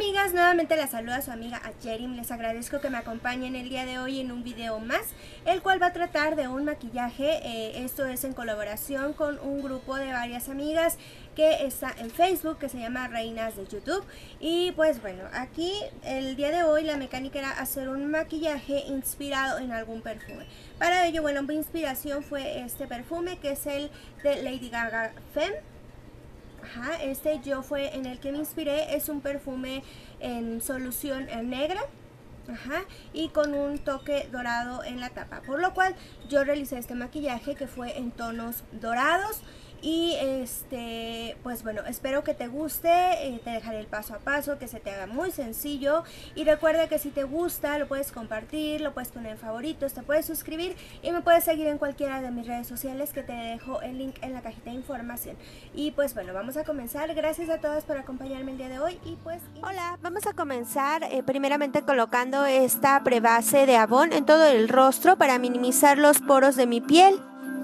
amigas, nuevamente las saluda su amiga Acherim. Les agradezco que me acompañen el día de hoy en un video más, el cual va a tratar de un maquillaje. Esto es en colaboración con un grupo de varias amigas que está en Facebook, que se llama Reinas de YouTube. Y pues bueno, aquí el día de hoy la mecánica era hacer un maquillaje inspirado en algún perfume. Para ello, bueno, mi inspiración fue este perfume, que es el de Lady Gaga Femme. Ajá, este yo fue en el que me inspiré. Es un perfume en solución negra, ajá, y con un toque dorado en la tapa, por lo cual yo realicé este maquillaje que fue en tonos dorados. Y pues bueno, espero que te guste. Te dejaré el paso a paso, que se te haga muy sencillo. Y recuerda que si te gusta lo puedes compartir, lo puedes poner en favoritos, te puedes suscribir y me puedes seguir en cualquiera de mis redes sociales, que te dejo el link en la cajita de información. Y pues bueno, vamos a comenzar. Gracias a todas por acompañarme el día de hoy. Y pues hola, vamos a comenzar primeramente colocando esta prebase de Avon en todo el rostro para minimizar los poros de mi piel.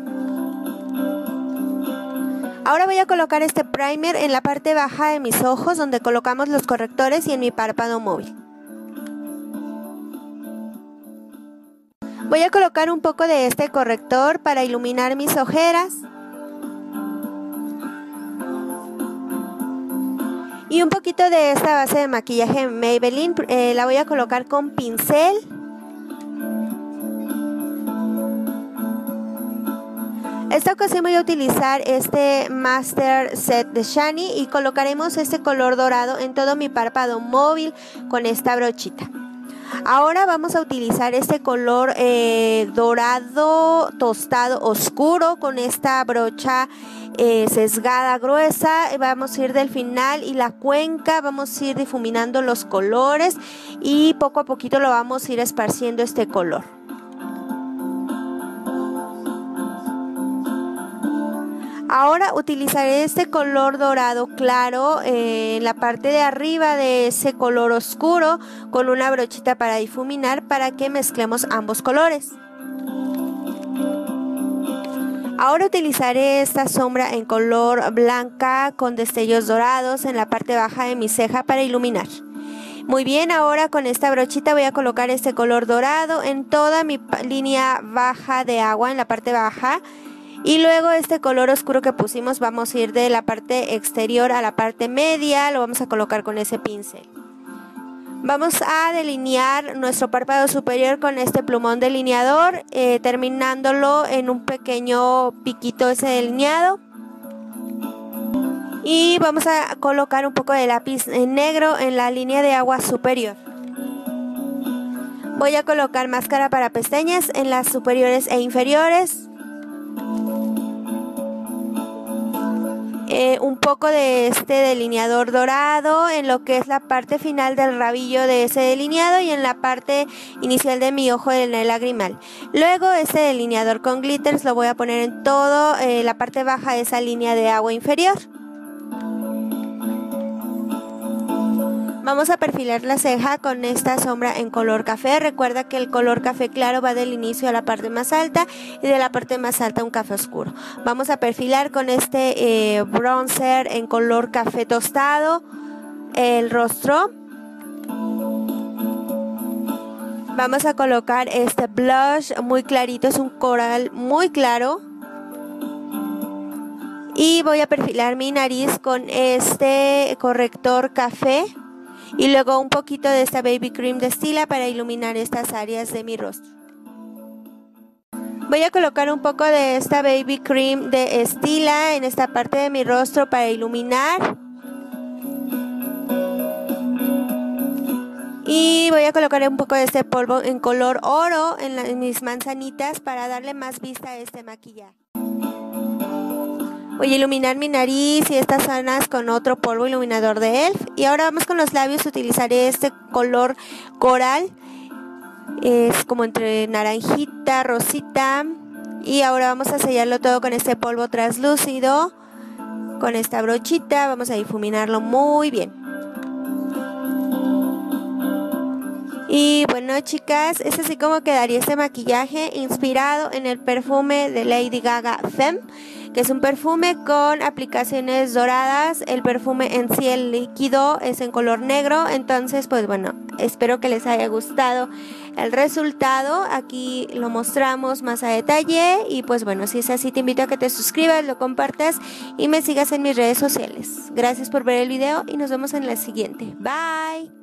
Ahora voy a colocar este primer en la parte baja de mis ojos, donde colocamos los correctores, y en mi párpado móvil. Voy a colocar un poco de este corrector para iluminar mis ojeras. Y un poquito de esta base de maquillaje Maybelline, la voy a colocar con pincel. Esta ocasión voy a utilizar este Master Set de Shiny y colocaremos este color dorado en todo mi párpado móvil con esta brochita. Ahora vamos a utilizar este color dorado tostado oscuro con esta brocha sesgada gruesa. Vamos a ir del final y la cuenca, vamos a ir difuminando los colores y poco a poquito lo vamos a ir esparciendo este color. Ahora utilizaré este color dorado claro en la parte de arriba de ese color oscuro con una brochita para difuminar, para que mezclemos ambos colores. Ahora utilizaré esta sombra en color blanca con destellos dorados en la parte baja de mi ceja para iluminar. Muy bien, ahora con esta brochita voy a colocar este color dorado en toda mi línea baja de agua, en la parte baja. Y luego este color oscuro que pusimos vamos a ir de la parte exterior a la parte media, lo vamos a colocar con ese pincel. Vamos a delinear nuestro párpado superior con este plumón delineador, terminándolo en un pequeño piquito ese delineado. Y vamos a colocar un poco de lápiz negro en la línea de agua superior. Voy a colocar máscara para pestañas en las superiores e inferiores. Un poco de este delineador dorado en lo que es la parte final del rabillo de ese delineado y en la parte inicial de mi ojo en el lagrimal. Luego este delineador con glitters lo voy a poner en todo la parte baja de esa línea de agua inferior. Vamos a perfilar la ceja con esta sombra en color café. Recuerda que el color café claro va del inicio a la parte más alta y de la parte más alta un café oscuro. Vamos a perfilar con este bronzer en color café tostado el rostro. Vamos a colocar este blush muy clarito, es un coral muy claro. Y voy a perfilar mi nariz con este corrector café. Y luego un poquito de esta Baby Cream de Stila para iluminar estas áreas de mi rostro. Voy a colocar un poco de esta Baby Cream de Stila en esta parte de mi rostro para iluminar. Y voy a colocar un poco de este polvo en color oro en mis manzanitas para darle más vista a este maquillaje. Voy a iluminar mi nariz y estas zonas con otro polvo iluminador de ELF. Y ahora vamos con los labios. Utilizaré este color coral. Es como entre naranjita, rosita. Y ahora vamos a sellarlo todo con este polvo translúcido. Con esta brochita vamos a difuminarlo muy bien. Y bueno, chicas, es así como quedaría este maquillaje inspirado en el perfume de Lady Gaga Femme, que es un perfume con aplicaciones doradas. El perfume en sí, el líquido, es en color negro. Entonces pues bueno, espero que les haya gustado el resultado. Aquí lo mostramos más a detalle y pues bueno, si es así te invito a que te suscribas, lo compartas y me sigas en mis redes sociales. Gracias por ver el video y nos vemos en la siguiente. Bye.